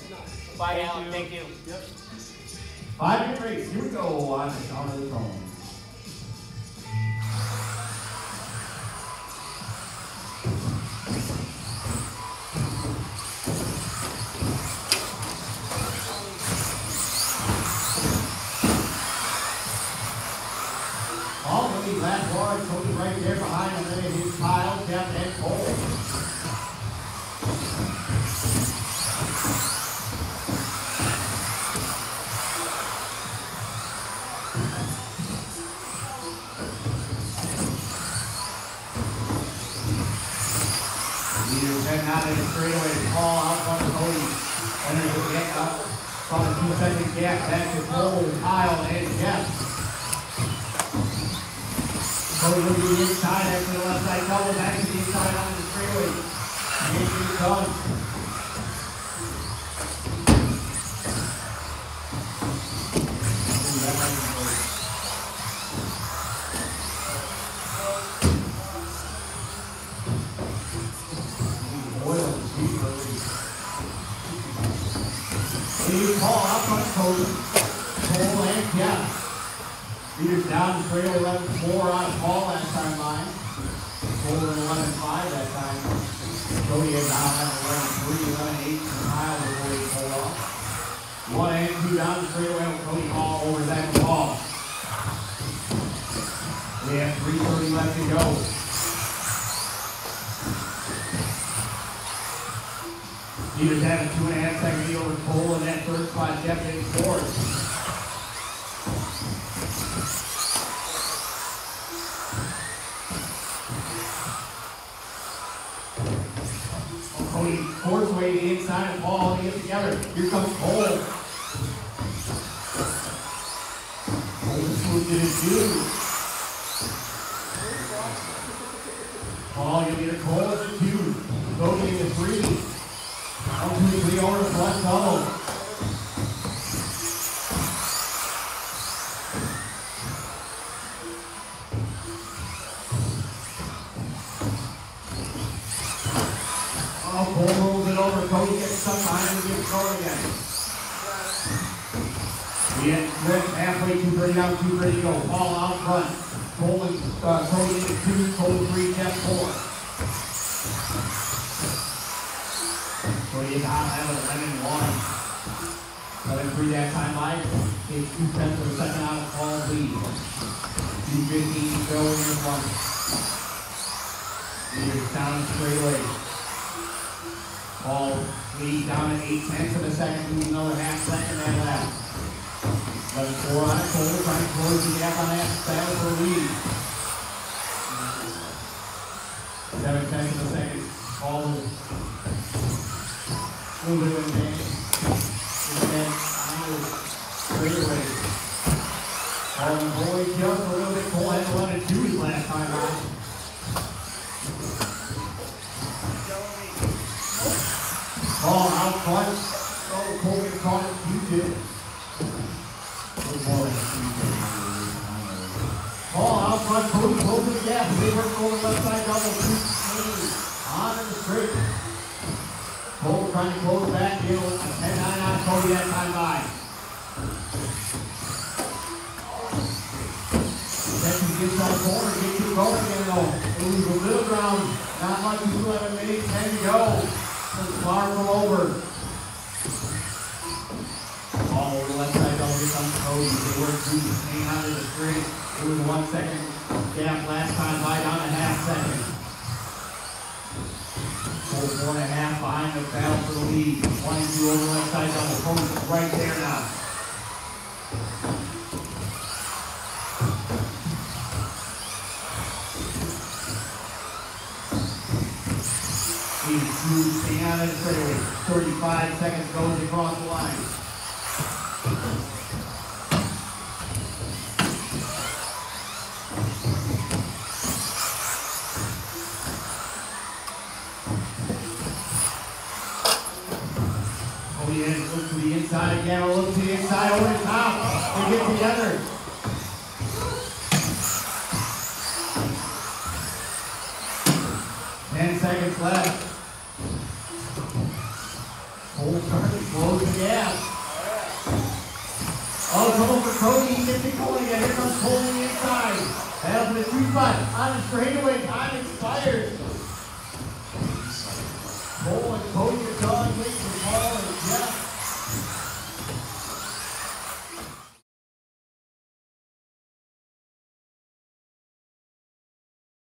Bye, Alan. Thank you. Yep. 5-minute race. Here we go on the count of the throne. Last guard, Cody right there behind him, then his Kyle, Jeff, and Cole. Leaders heading out of the straightaway to call out front of Cody. Enters the get up from a 2-second gap back to Cole, Kyle, and Jeff. Cody will be inside after the left side double, back to the inside on the straightaway. And he's done. You call out front Cody. Cole and Jeff. Leaders down the straightaway 11-4 on Paul last time line. Cole in 11-5 that time. Cody is down at 11-3, 11-8 for Kyle before he pulled off. 1 and 2 down the straightaway with Cody Hall over Zach Paul. We have 3:30 left to go. Leaders have a 2.5-second lead over Cole in that third spot. Jeff in fourth. Cody force way to the inside of Paul to get together. Here comes Cole. Cole just moved in his two. Paul, you'll get a Cole at the 2. Cody in the 3. 1, 2, 3 over the front double. Cole rolls it over. Cody gets stuck behind him and gets going again. We're halfway, 2:30 down, 2:30 to go. Paul out front. Cole and Cody in the 2, Cole 3, Jeff 4. Cody is out at 11-1. 7-3 that time by. Takes 2/10 of a second out of Paul's lead. 2:15 to go in your front. Leaders down straightaway. Paul lead down at 8/10 of a second, lose another half-second and left. 11-4 on it. Cole trying to close the gap on that battle for the lead. 7/10 of a second. Paul will move it in there. Straightaway. Paul and Boyd just a little bit. Cole had to run it 2 last time out. Paul out front. Oh, Cole gets caught at Q2. Paul out front. Cody closing the gap. They work over left side double. 2 on in the straight. Cole trying to close back. You know, a 10-9 on Cody that time by. Texas gets on the corner. Gets you going again though. It was a little ground. Not much. 2:11, 10 to go. Far from over. All over the left side double. Here comes Cody. They work through the hang out of the straight. It was a 1-second gap last time by, down a half-second. Cole 4.5 behind the battle for the lead. 1 and 2 over the left side double. Cody's right there now. Staying out of the straightaway. 35 seconds goes across the line. Cody in, look to the inside again, or look to the inside over the top. They get together. Seconds left. Cole trying to close gas. Oh, trouble for Cody. He gets it going again. Here comes Cole on the inside. Head up in the 2-spot. On the straightaway. Time expired. Cole and Cody are done.